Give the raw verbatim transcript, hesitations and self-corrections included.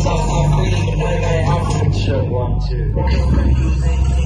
Southside freedom, but now you got an outfit. Shit, one, two.